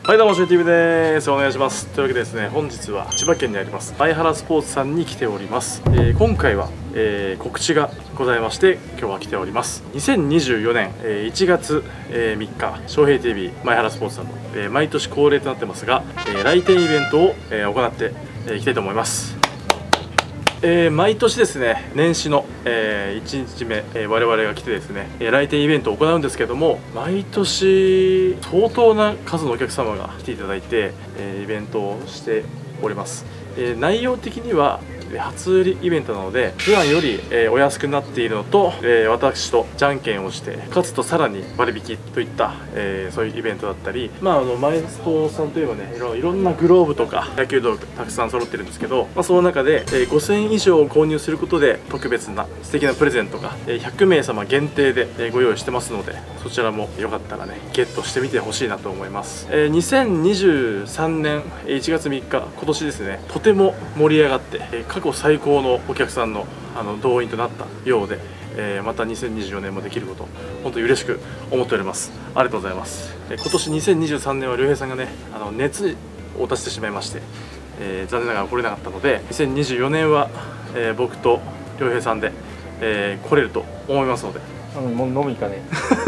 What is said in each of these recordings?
はいどうも、しゅう TV です。お願いします。というわけでですね、本日は千葉県にあります前原スポーツさんに来ております。今回は、告知がございまして今日は来ております。2024年、1月、3日翔平 TV 前原スポーツさんの、毎年恒例となってますが、来店イベントを、行っていきたいと思います。毎年ですね、年始の、1日目、我々が来てですね、来店イベントを行うんですけども、毎年相当な数のお客様が来ていただいて、イベントをしております。内容的には初売りイベントなので、普段よりお安くなっているのと、私とじゃんけんをして勝つとさらに割引といった、そういうイベントだったり、マイスポさんといえばね、いろんなグローブとか野球道具たくさん揃ってるんですけど、その中で5000円以上購入することで特別な素敵なプレゼントが100名様限定でご用意してますので、そちらもよかったらねゲットしてみてほしいなと思います。2023年1月3日、今年ですね、とても盛り上がって過去最高のお客さんの動員となったようで、また2024年もできること、本当に嬉しく思っております。ありがとうございます。今年2023年は良平さんがね、熱を出してしまいまして、残念ながら来れなかったので、2024年は、僕と良平さんで、来れると思いますので。 もう飲み行かね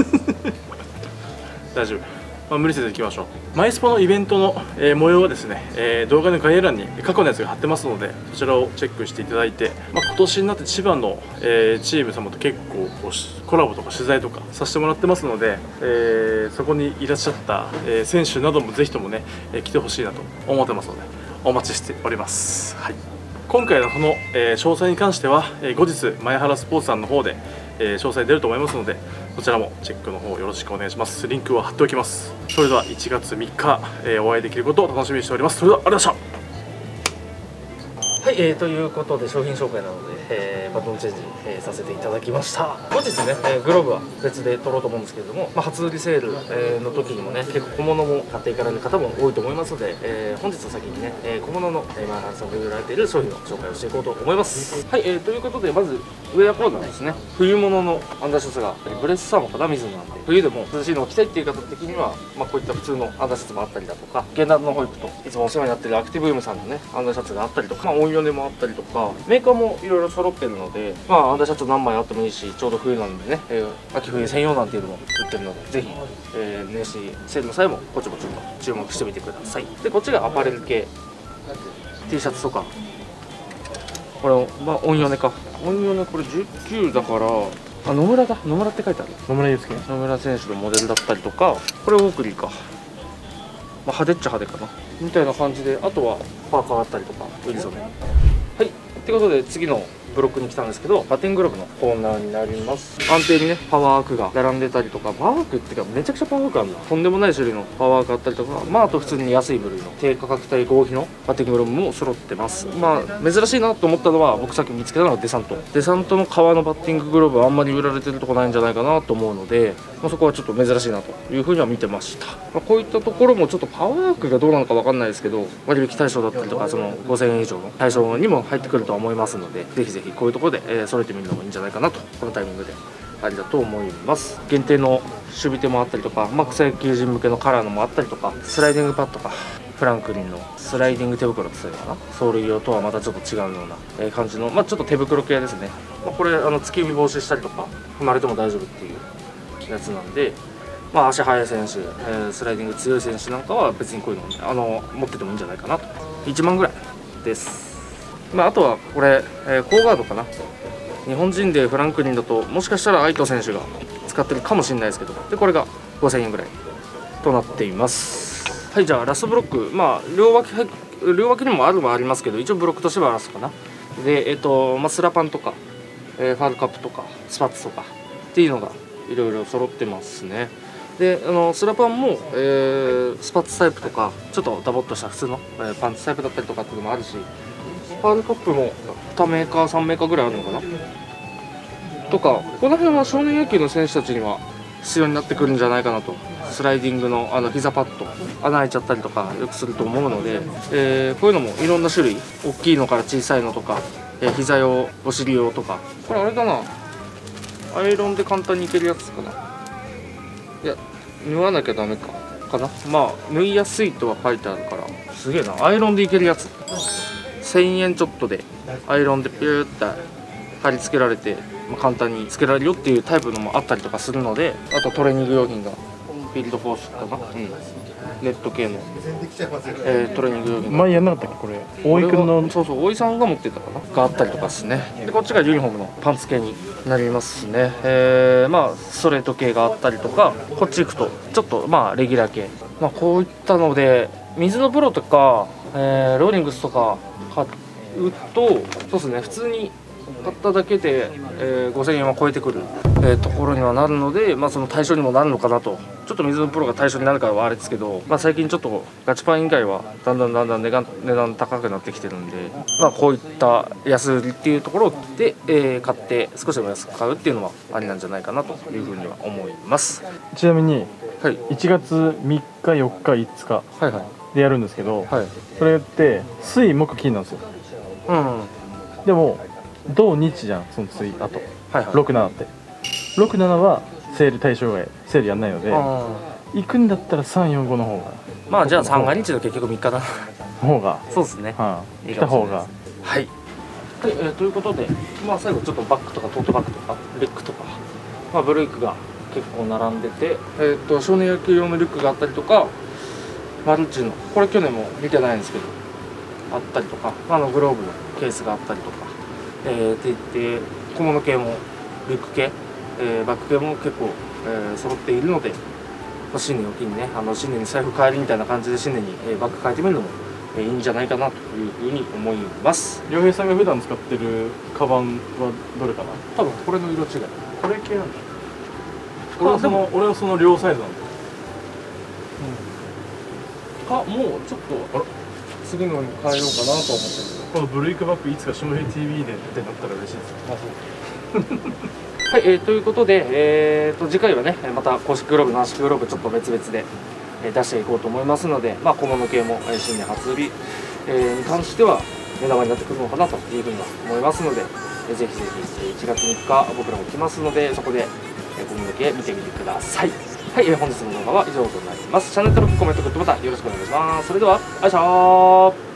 大丈夫。無理せず行きましょう。マイスポのイベントの、模様はですね、動画の概要欄に過去のやつが貼ってますので、そちらをチェックしていただいて、今年になって千葉の、チーム様と結構コラボとか取材とかさせてもらってますので、そこにいらっしゃった、選手などもぜひともね、来てほしいなと思ってますので、お待ちしております。はい、今回のその、詳細に関しては、後日前原スポーツさんの方で、詳細出ると思いますので、そちらもチェックの方よろしくお願いします。リンクを貼っておきます。それでは1月3日、お会いできることを楽しみにしております。それではありがとうございました。 はい、ということで商品紹介なので、バトンチェンジ、させていただきました。後日ね、グローブは別で取ろうと思うんですけれども、初売りセール、の時にもね、結構小物も買っていかれる方も多いと思いますので、本日は先にね、小物の前原さんで売られている商品の紹介をしていこうと思います。はい、ということでまずウェアコーナーですね。冬物のアンダーシャツがブレスサーモンかな、水なんで冬でも涼しいのを着たいっていう方的には、こういった普通のアンダーシャツもあったりだとか、ゲンダーのホイップといつもお世話になっているアクティブユームさんのねアンダーシャツがあったりとか、音用でもあったりとか、メーカーもいろいろ揃ってるので、アンダーシャツ何枚あってもいいし、ちょうど冬なんでね、秋冬専用なんていうのも売ってるので、ぜひ、年始セールの際もぼちぼちと注目してみてください。でこっちがアパレル系 T シャツとか、これ音用ねか、音用ね、これ19だから、野村だ、野村って書いてある、野村祐介、野村選手のモデルだったりとか、これオークリーか、派手っちゃ派手かなみたいな感じで、あとはパーカーあったりとかウィルソンね。はい、ってことで次のブロックに来たんですけど、バッティンググローブのコーナーになります。安定にねパワーアークが並んでたりとか、パワーアークっていうかめちゃくちゃパワーアークあるな、とんでもない種類のパワーアークあったりとか、あと普通に安い部類の低価格帯合皮のバッティンググローブも揃ってます。珍しいなと思ったのは、僕さっき見つけたのがデサントの革のバッティンググローブはあんまり売られてるとこないんじゃないかなと思うので、そこはちょっと珍しいなというふうには見てました。こういったところもちょっとパワーアークがどうなのか分かんないですけど、割引対象だったりとか、その5000円以上の対象にも入ってくるとは思いますので、ぜひぜひこういうところで、揃えてみるのもいいんじゃないかなと、このタイミングでありだと思います。限定の守備手もあったりとか、草野球人向けのカラーのもあったりとか、スライディングパッドか、フランクリンのスライディング手袋って言うのかな、走塁用とはまたちょっと違うような感じの、ちょっと手袋系ですね。これ突き指防止したりとか踏まれても大丈夫っていうやつなんで、足速い選手、スライディング強い選手なんかは別にこういうの、持っててもいいんじゃないかなと。1万ぐらいです。あとはこれ、コーガードかな、日本人でフランクリンだともしかしたら愛斗選手が使ってるかもしれないですけど、でこれが5000円ぐらいとなっています。はい、じゃあラストブロック、両脇にもありますけど、一応ブロックとしてはラストかな。でスラパンとか、ファールカップとかスパッツとかっていうのがいろいろ揃ってますね。でスラパンも、スパッツタイプとかちょっとダボっとした普通の、パンツタイプだったりとかっていうのもあるし、ファールカップも2メーカー3メーカーぐらいあるのかなとか、この辺は少年野球の選手たちには必要になってくるんじゃないかなと。スライディングの膝パッド穴開いちゃったりとかよくすると思うので、こういうのもいろんな種類、大きいのから小さいのとか、膝用お尻用とか、これあれだな、アイロンで簡単にいけるやつかな。いや縫わなきゃダメか。 かな。まあ縫いやすいとは書いてあるから、すげえな。アイロンでいけるやつ、1000円ちょっとでアイロンでピューって貼り付けられて、まあ、簡単につけられるよっていうタイプのもあったりとかするので、あとトレーニング用品がフィールドフォースかな、ネット系の、トレーニング用品前やんなかったっけこれ。大井くんの。 そうそう、大井さんが持ってたかながあったりとかですね。でこっちがユニフォームのパンツ系になりますね。まあストレート系があったりとか、こっち行くとちょっとまあレギュラー系、まあこういったので水のプロとか、ローリングスとか買うと、そうですね、普通に買っただけで、5000円は超えてくる、ところにはなるので、まあ、その対象にもなるのかなと。ちょっと水のプロが対象になるからはあれですけど、まあ、最近ちょっとガチパン以外はだんだん値段高くなってきてるんで、まあ、こういった安売りっていうところで、買って少しでも安く買うっていうのはありなんじゃないかなというふうには思います。 ちなみにはい、 1月3日4日5日はいはいでやるんですけど、 はい、 それって水木金なんですよ。でも土日じゃん、その次あとはいはい、 67って67はセール対象外、セールやんないので、行くんだったら345の方が、 まあじゃあ三が日の結局3日だな方が、 そうですね、 来た方が。 はい、ということで、まあ、最後ちょっとバッグとかトートバッグとかリュックとか、まあ、ブレイクが結構並んでて、少年野球用のリュックがあったりとか、マルチのこれ去年も見てないんですけどあったりとか、グローブのケースがあったりとか、っていって小物系もリュック系、バッグ系も結構、揃っているので、新年を機にね、新年に財布変えるみたいな感じで新年に、バッグ変えてみるのもいいんじゃないかなというふうに思います。 良平さんが普段使ってるカバンはどれかな。 多分これの色違い、 これ系なんだ。俺はその両サイズなんだ。 もうちょっと次のに変えようかなと思ってる。 このブレイクバッグいつか下平 TV でってなったら嬉しいです。 はい、ということで、次回はねまた公式グローブ、軟式グローブちょっと別々で、出していこうと思いますので、小物系も、新年初売り、に関しては目玉になってくるのかなというふうには思いますので、ぜひぜひ1月3日僕らも来ますので、そこで、小物系見てみてください。はい、本日の動画は以上となります。チャンネル登録、コメント、グッドボタンよろしくお願いします。それでは、あいしょー。